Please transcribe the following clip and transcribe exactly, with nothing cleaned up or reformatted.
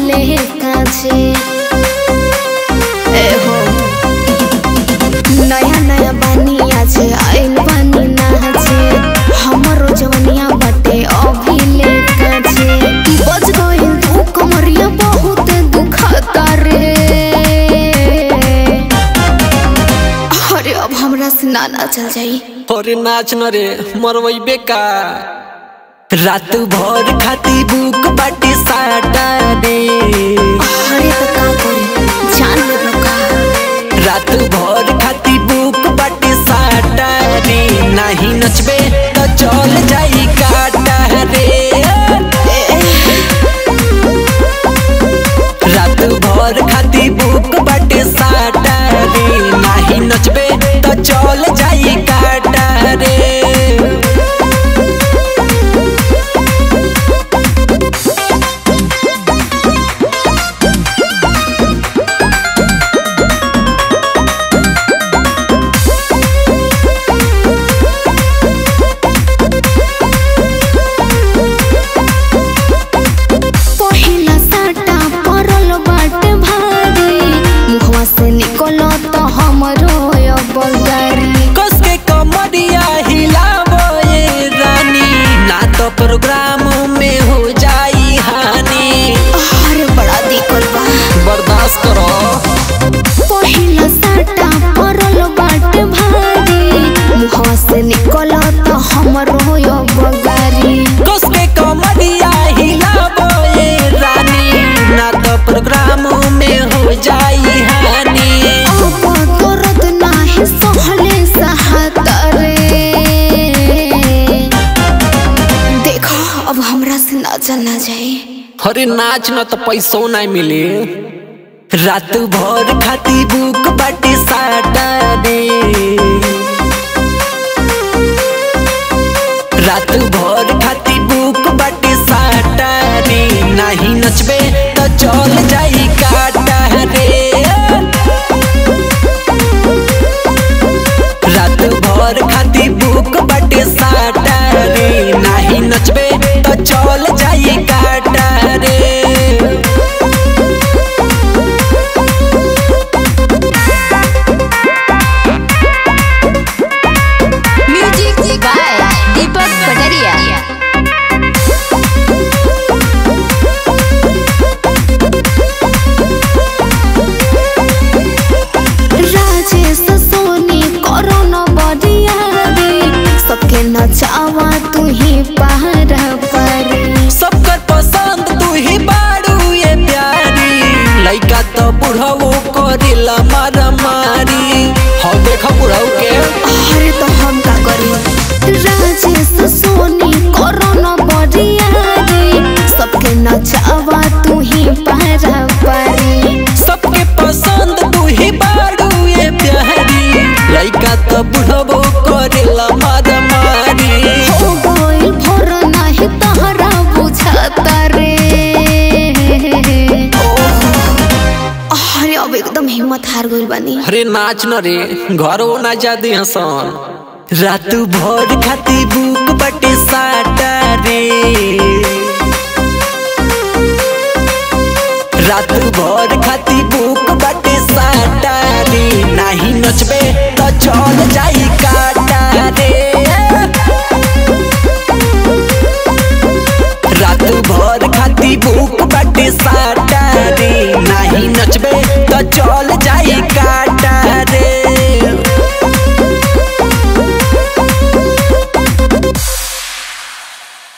अभिले काछे ए हो नया नया बानी आछे आइल बानी नाचे हमरो जवनिया बटे अभिले काछे बज गइल तू कमरिया बहुत दुखता रे अरे अब हमरा से ना ना चल जाई अरे नाच न रे मरवई बेका रात भर खाती बुक बाटी साटा रे अरे तो का करी जान ले का रात भर खाती बुक बाटी साटा रे नहीं नचबे तो चल जाई काटा रे रात भर खाती बुक बाटी साटा रे नहीं नचबे तो चल जाई काटा रे प्रोग्राम में हो जाई हानि अरे बड़ा दिक्कत बा बर्दाश्त करो पहिला साटा परल बाट भारी मुहवा से निकल तो हमरो यो बगारी कस के कमरिया हिलाबो ये रानी ना तो प्रोग्राम में हो जाई हानि अब करत नाही सहले सहाता रे अब हमरा से ना चलना जाए अरे नाच न तो पैसों नहीं मिले रात भर खाती बुक बाटी साटा रे रात भर खाती बुक बाटी साटा रे नहीं नचबे तो चल जाई काटा रे रात भर खाती बुक बाटी साटा रे नहीं नचबे तो चल जाई काटा रे म्यूजिक बाय दीपक कटरिया राजेश सोनी कोरोना बढ़िया रे सबके नचावा तू ही पहाड़ पर सबकर पसंद तू ही बाड़ू ये प्यारी लइका तो बुढ़ाओ करेला मारा मारी हो देखा बुढ़ाओ के अरे तो हम का करी राजेश सोनी कोरोना बढ़िया रे सबके नचावा तू ही पहाड़ पर सबके पसंद तू ही बाड़ू ये प्यारी लइका तो बुढ़ाओ करेला मारा मारी हो गइल भोर नाही तहरा बुझाता रे अरे अब एकदम हिम्मत हार गइल बानी अरे नाच न रे घरो ना जादी हसन रात भर खाती बुक बाटे साटा रे रात भर खाती बुक बाटे साटा रे नहीं नचबे तो चल जाई